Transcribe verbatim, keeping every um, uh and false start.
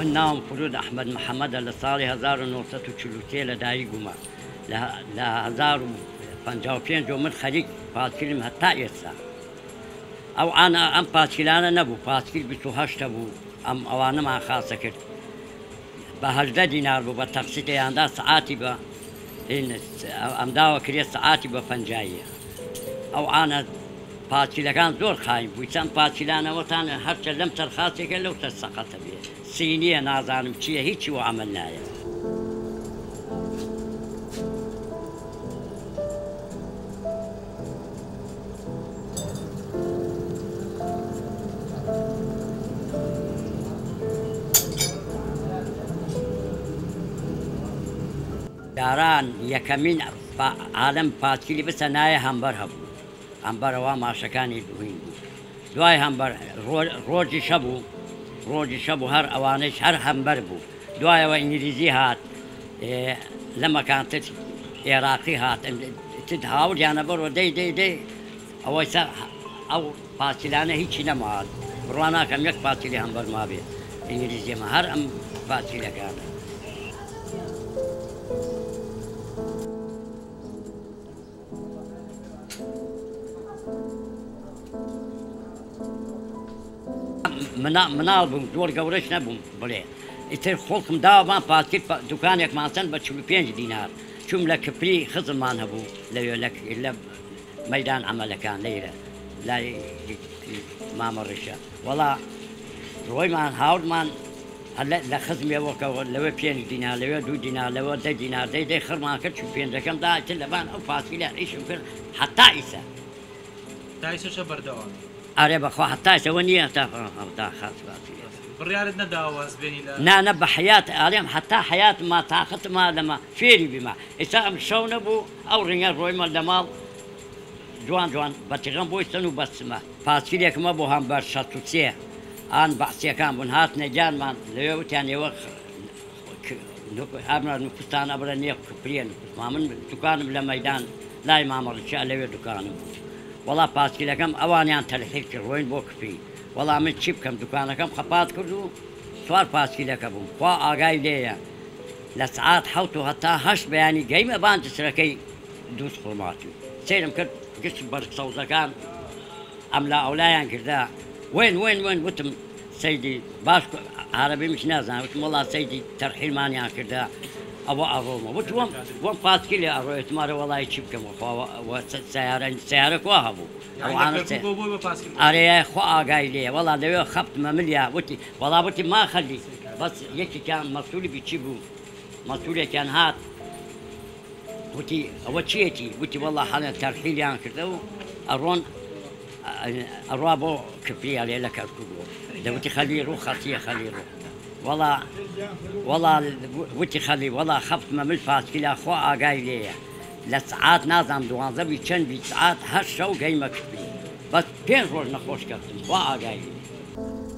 من ناوم فرود أحمد محمد لساڵی هەزار و نۆسەد و چل و سێ لە دایک بوومە لە هەزار و پەنجا و پێنج و من خەریک پاسکیلم هەتا ئێستا ئەو ئانا ئەم پاسکیلانە نەبوو پاسکیل بیست و هەشتە بوو ئەم ئەوانەمان خاسە کرد بە هەژدە دینار بوو بە تەقسیتەیاندا سعاتی بە ئەم داوە کرێ سعاتی بە پەنجاییە ئەو ئانە پاسکیلەکان زۆر خاین بووی چەند پاسکیلانەوەتان هەرچە لەم سەرخاسێکە لەو سەر سەقەتە بێ سینیە نازانم چییە هیچی و عەمەل نایە داران یەکەمین عالەم پاسکیلی بسە نایە هەمبەر هەبوو هەمبەرەوە ماشەکانی دوین بوو دوای هەمبەر ڕۆژی شەبوو ڕۆژی شەبوو هەر ئەوانەش هەر هەمبەر بوو دوایەوە ئینگلیزی هات لە مەکان تر عێراقی هات تت هاوریانە بەرەوە دەی دەی دەی ئەوەی سەر ئەو پاسکیلانە هیچی نەماوە بڕوا ناکەم یەک پاسکیلی هەمبەر ما بێ ئینگلیزیمە هەر ئەم پاسکیلەکانە مناڵ بووم زۆر گەورەش نەبووم بڵێ ئیتر خۆڵکم داوەمان پاسکیل دوکانێکمان چەند بە چل و پێنج دینار چوم لە کپری خزممان هەبوو لەوێ لە مەیدان عەمەلەکان لەیرە لای مامە ڕیشە وەڵا ڕۆیمان هاوڕمان لە خزمێەوەکەوە لەوێ پێنج دینار لەوێ دوو دینار لەوە دە دینار دەی دەی خڕمان کرد چوو پێنجەکەم دا ئیتر لەبان ئەو پاسکیلە ئیشم کرد حتا ئیسە تایسەشە بەردەوام ئارێ بەخوا حتایەوە نییە تا خاص بڕیارت نەداوە بێنی لە نانە بە حیات ئاڵێم حتا حیات ما تااقتما لەمە فێری بیما ئێستا ئەم شەو نەبوو ئەو ڕنگە ڕۆیمە لە ماڵ جوان جوان بەتیغەم بۆی سن و بەسمە پاسکیلێکمە بۆ هەمبەر شەست و سێ ئان بەعسیەکان بوون هاتنە گیانمان لەوێ وتیان ئێوە ئامرا نوکستانە بڕە نێ کپریە نوکسما من دوکانم لە مەیدان لای مامەڕیچە لەوێ دوکانم وەڵا پاسکیلەکەم ئەوانیان تەلحیق کرد ڕۆین بۆ کپری وەڵا من چی بکەم دوکانەکەم خەپات کرد و سوار پاسکیلەکە بووم خوا ئاگای لێیە لە سعات حەوت و هەتا هەشت بەیانی گەیمە بانجسرەکەی دووس خۆماتی سێرم کرد گشت بەرسەوزەکان ئەم لا ئەولایان کردا وێن وێن وێن وتم سەیدی باش عەرەبیمش نازانم وتم وەڵا سەیدی تەرحیلمانیان کردا ئەوە ئەڕۆمە وت وەم وەم پاسکیلێ ئەڕۆیتمارە وەڵی چی بکەم سیارە کوا هەبوو ئارەیە خۆ ئاگای لێ وەڵا لەوێ خەبتمە ملیا وتی وەڵا وتی ما خەلی بەس یەکێکیان مەسوولی بیچی بوو مەسوولێکیان هات وتی ئەوە چیەتی وتی وەڵا حەڵە تەرحیلیان کردە و ئەڕۆن ئەڕوا بۆ کپریە لێ لە کەرکوو دەوتی خەلی ڕوو خەتیە خەلی ڕوو وەڵا وەڵا وتی خەلی وەڵا خەفتمە مل پاسکیلا خۆ ئاگای لێیە لە سعات نازانم دوانزە بی چەند بی سعات هەشت شەو گەیمە کپری بەس پێنج ڕۆژ نەخۆش کەوتم خوا ئاگای لێ